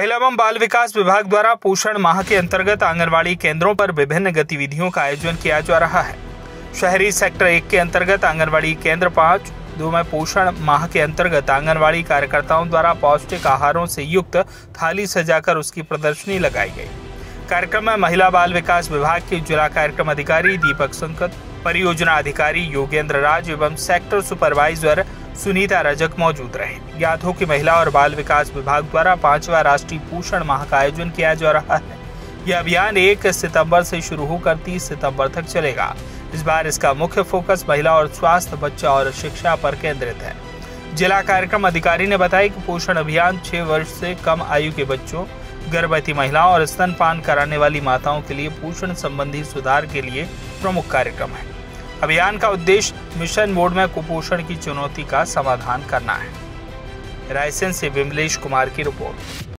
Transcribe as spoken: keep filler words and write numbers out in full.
महिला एवं बाल विकास विभाग द्वारा पोषण माह के अंतर्गत आंगनवाड़ी केंद्रों पर विभिन्न गतिविधियों का आयोजन किया जा रहा है। शहरी सेक्टर एक के अंतर्गत आंगनवाड़ी केंद्र पाँच दो में पोषण माह के अंतर्गत आंगनवाड़ी कार्यकर्ताओं द्वारा पौष्टिक आहारों से युक्त थाली सजाकर उसकी प्रदर्शनी लगाई गई। कार्यक्रम में महिला बाल विकास विभाग के जिला कार्यक्रम अधिकारी दीपक संकत, परियोजना अधिकारी योगेंद्र राज एवं सेक्टर सुपरवाइजर सुनीता रजक मौजूद रहे। ज्ञात हो कि महिला और बाल विकास विभाग द्वारा पांचवा राष्ट्रीय पोषण माह का आयोजन किया जा रहा है। यह अभियान एक सितंबर से शुरू होकर तीस सितंबर तक चलेगा। इस बार इसका मुख्य फोकस महिला और स्वास्थ्य, बच्चा और शिक्षा पर केंद्रित है। जिला कार्यक्रम अधिकारी ने बताया कि पोषण अभियान छह वर्ष से कम आयु के बच्चों, गर्भवती महिलाओं और स्तनपान कराने वाली माताओं के लिए पोषण संबंधी सुधार के लिए प्रमुख कार्यक्रम है। अभियान का उद्देश्य मिशन मोड में कुपोषण की चुनौती का समाधान करना है। रायसेन से विमलेश कुमार की रिपोर्ट।